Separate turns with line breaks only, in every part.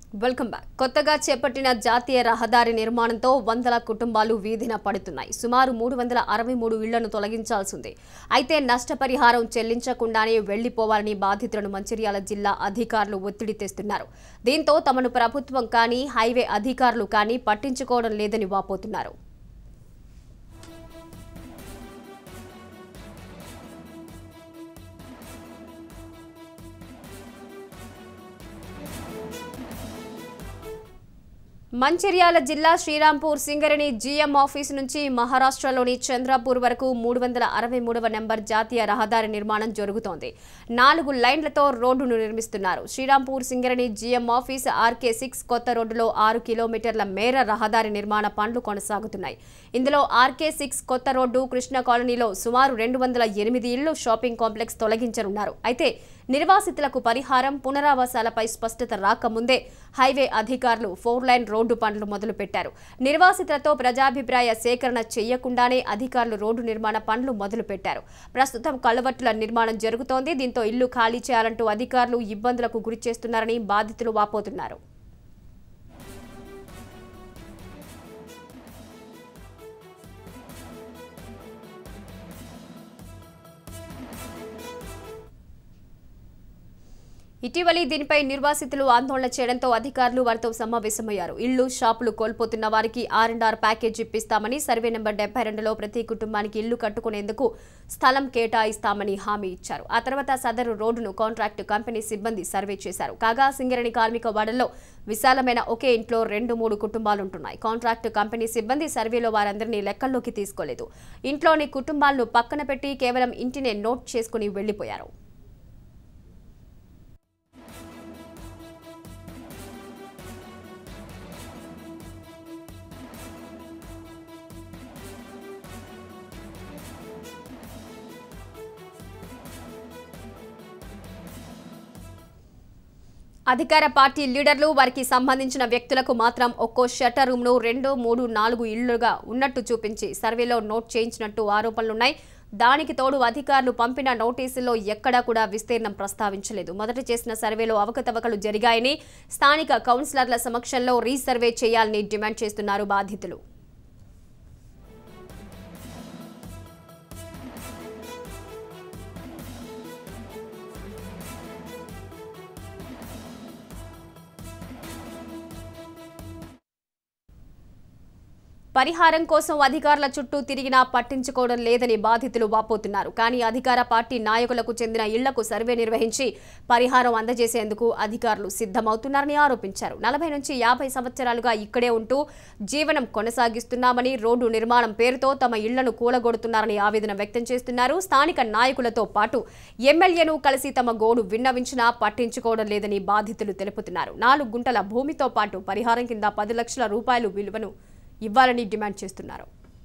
Welcome back. కొత్తగా చేపట్టిన జాతీయ రహదారి నిర్మాణంతో వందల కుటుంబాలు వీధిన పడుతున్నాయి. సుమారు 363 ఇళ్లను తొలగించాల్సింది. అయితే నష్టపరిహారం చెల్లించకుండానే వెళ్లిపోవాలని బాధితులను మంచిర్యాల జిల్లా అధికారులు ఒత్తిడి తెస్తున్నారు. దీంతో తమను ప్రభుత్వం కానీ హైవే అధికారులు కానీ పట్టించుకోవడం లేదని వాపోతున్నారు. మంచిర్యాల జిల్లా శ్రీరాంపూర్ సింగరేణి జీఎం ఆఫీసు నుంచి మహారాష్ట్రలోని చంద్రపూర్ వరకు 363వ నెంబర్ జాతీయ రహదారి నిర్మాణం జరుగుతోంది. 4 లైన్లతో రోడ్డును నిర్మిస్తున్నారు. Srirampur Singareni GM office RK6 కొత్త రోడ్డులో 6 కిలోమీటర్ల మేర రహదారి నిర్మాణ పనులు కొనసాగుతున్నాయి. ఇందులో RK6 కొత్త రోడ్డు కృష్ణ కాలనీలో సుమారు 208 ఇళ్లు షాపింగ్ కాంప్లెక్స్ తొలగించనున్నారు. అయితే నిర్వాసితులకు పరిహారం పునరావాసాలపై స్పష్టత రాకముందే హైవే అధికారులు 4 లైన్ రోడ్డు పనులు మొదలుపెట్టారు. నిర్వాసితులతో ప్రజాభిప్రాయ సేకరణ చేయకుండానే అధికారులు రోడ్డు నిర్మాణ పనులు మొదలుపెట్టారు. ప్రస్తుతం కలవట్టుల నిర్మాణం జరుగుతోంది. దీంతో ఇల్లు ఖాళీ చేయాలంటూ అధికారులు ఇబ్బందులకు గురి చేస్తున్నారని బాధితులు వాపోతున్నారు. ఇటీవలి దీనిపై నిర్వాసితులు ఆందోళన చేయడంతో అధికారులు వారితో సమావేశమయ్యారు. ఇళ్లు షాపులు కోల్పోతున్న వారికి R&R ప్యాకేజ్ ఇప్పిస్తామని, సర్వే నెంబర్ 72లో ప్రతి కుటుంబానికి ఇల్లు కట్టుకునేందుకు స్థలం కేటాయిస్తామని హామీ ఇచ్చారు. ఆ తర్వాత సదరు రోడ్డును కాంట్రాక్టు కంపెనీ సిబ్బంది సర్వే చేశారు. కాగా సింగరేణి కార్మిక వాడల్లో విశాలమైన ఒకే ఇంట్లో 2-3 కుటుంబాలుంటున్నాయి. కాంట్రాక్టు కంపెనీ సిబ్బంది సర్వేలో వారందరినీ లెక్కల్లోకి తీసుకోలేదు. ఇంట్లోని కుటుంబాలను పక్కన పెట్టి కేవలం ఇంటినే నోట్ చేసుకుని వెళ్లిపోయారు. అధికార పార్టీ లీడర్లు వారికి సంబంధించిన వ్యక్తులకు మాత్రం ఒక్కో షట్టర్ రూమ్ను 2, 3, 4 ఇళ్లుగా ఉన్నట్టు చూపించి సర్వేలో నోట్ చేయించినట్టు ఆరోపణలున్నాయి. దానికి తోడు అధికారులు పంపిన నోటీసుల్లో ఎక్కడా కూడా విస్తీర్ణం ప్రస్తావించలేదు. మొదట చేసిన సర్వేలో అవకతవకలు జరిగాయని, స్థానిక కౌన్సిలర్ల సమక్షంలో రీసర్వే చేయాలని డిమాండ్ చేస్తున్నారు బాధితులు. పరిహారం కోసం అధికారుల చుట్టూ తిరిగినా పట్టించుకోవడం లేదని బాధితులు వాపోతున్నారు. కానీ అధికార పార్టీ నాయకులకు చెందిన ఇళ్లకు సర్వే నిర్వహించి పరిహారం అందజేసేందుకు అధికారులు సిద్ధమవుతున్నారని ఆరోపించారు. 40 నుంచి 50 సంవత్సరాలుగా ఇక్కడే ఉంటూ జీవనం కొనసాగిస్తున్నామని, రోడ్డు నిర్మాణం పేరుతో తమ ఇళ్లను కూలగొడుతున్నారని ఆవేదన వ్యక్తం చేస్తున్నారు. స్థానిక నాయకులతో పాటు ఎమ్మెల్యేను కలిసి తమ గోడు విన్నవించినా పట్టించుకోవడం లేదని బాధితులు తెలుపుతున్నారు. 4 గుంటల భూమితో పాటు పరిహారం కింద 10 లక్షల రూపాయలు విలువను ఇవ్వాలని డిమాండ్ చేస్తున్నారు.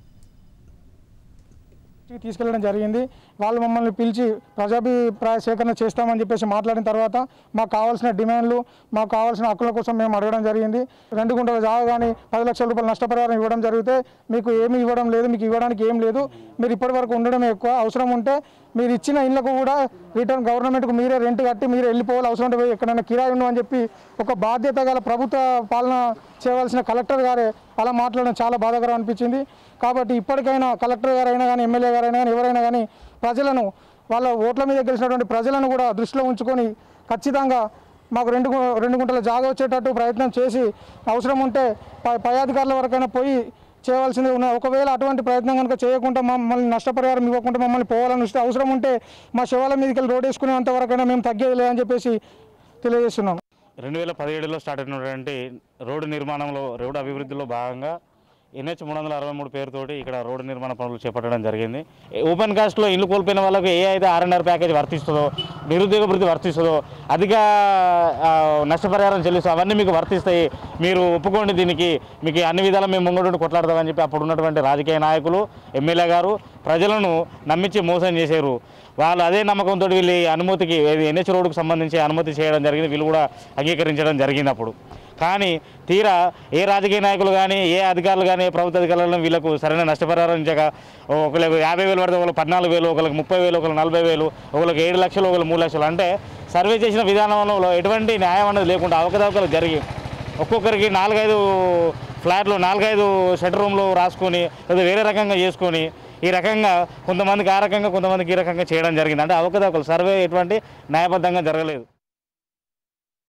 తీసుకెళ్లడం జరిగింది. వాళ్ళు మమ్మల్ని పిలిచి ప్రజాభిప్రాయ సేకరణ చేస్తామని చెప్పేసి మాట్లాడిన తర్వాత మాకు కావాల్సిన డిమాండ్లు, మాకు కావాల్సిన హక్కుల కోసం మేము అడగడం జరిగింది. 2 గుంటల జాగా కానీ 10 లక్షల రూపాయల నష్టపరిహారం ఇవ్వడం జరిగితే మీకు ఏమీ ఇవ్వడం లేదు, మీకు ఇవ్వడానికి ఏం లేదు, మీరు ఇప్పటి వరకు ఉండడమే ఎక్కువ, అవసరం ఉంటే మీరు ఇచ్చిన ఇళ్లకు కూడా రిటర్న్ గవర్నమెంట్కు మీరే రెంట్ కట్టి మీరే వెళ్ళిపోవాలి, అవసరం ఉంటే ఎక్కడైనా కిరాయి ఉండవు అని చెప్పి ఒక బాధ్యత గల ప్రభుత్వ పాలన చేయవలసిన కలెక్టర్ గారే అలా మాట్లాడడం చాలా బాధాకరం అనిపించింది. కాబట్టి ఇప్పటికైనా కలెక్టర్ గారైనా కానీ, ఎమ్మెల్యే గారైనా కానీ, ఎవరైనా కానీ ప్రజలను, వాళ్ళ ఓట్ల మీద గెలిచినటువంటి ప్రజలను కూడా దృష్టిలో ఉంచుకొని ఖచ్చితంగా మాకు 2 గుంటల జాగా వచ్చేటట్టు ప్రయత్నం చేసి, అవసరం ఉంటే పై అధికారుల వరకైనా పోయి చేయవలసింది ఉన్నాయి. ఒకవేళ అటువంటి ప్రయత్నం కనుక చేయకుండా మమ్మల్ని నష్టపరిహారం ఇవ్వకుండా మమ్మల్ని పోవాలని వస్తే, అవసరం ఉంటే మా శవాల మీదకి వెళ్ళి రోడ్ వేసుకునేంత వరకైనా మేము తగ్గేది లేదని చెప్పేసి తెలియజేస్తున్నాం.
2017లో స్టార్ట్ అయినటువంటి రోడ్డు నిర్మాణంలో, రోడ్డు అభివృద్ధిలో భాగంగా NH 363 పేరుతోటి ఇక్కడ రోడ్డు నిర్మాణ పనులు చేపట్టడం జరిగింది. ఓపెన్ కాస్ట్లో ఇల్లు కోల్పోయిన వాళ్ళకు ఏ అయితే R&R ప్యాకేజ్ వర్తిస్తుందో, నిరుద్యోగ వృత్తి వర్తిస్తుందో, అధిక నష్టపరిహారం చెల్లిస్తూ అవన్నీ మీకు వర్తిస్తాయి, మీరు ఒప్పుకోండి, దీనికి మీకు అన్ని విధాలా మేము ముంగడు కొట్లాడతామని చెప్పి అప్పుడు ఉన్నటువంటి రాజకీయ నాయకులు, ఎమ్మెల్యే గారు ప్రజలను నమ్మించి మోసం చేశారు. వాళ్ళు అదే నమ్మకంతో వీళ్ళు అనుమతికి NH రోడ్డుకు సంబంధించి అనుమతి చేయడం జరిగింది. వీళ్ళు కూడా అంగీకరించడం జరిగింది అప్పుడు. కానీ తీరా ఏ రాజకీయ నాయకులు కానీ, ఏ అధికారులు కానీ, ప్రభుత్వ అధికారులను వీళ్ళకు సరైన నష్టపరిహారం ఇచ్చక ఒకరికి 50,000 పడితే ఒకరికి 14,000, ఒకరికి 30,000, ఒకరికి 40,000, ఒకరికి 7 లక్షలు, ఒకరికి 3 లక్షలు, అంటే సర్వే చేసిన విధానంలో ఎటువంటి న్యాయం అనేది లేకుండా అవకతవకలు జరిగి ఒక్కొక్కరికి 4-5 ఫ్లాట్లు 4-5 షటర్ రూమ్లు రాసుకొని లేదా వేరే రకంగా చేసుకొని ఈ రకంగా కొంతమందికి ఆ రకంగా కొంతమందికి ఈ రకంగా చేయడం జరిగింది. అంటే అవకతవకలు సర్వే ఎటువంటి న్యాయబద్ధంగా జరగలేదు.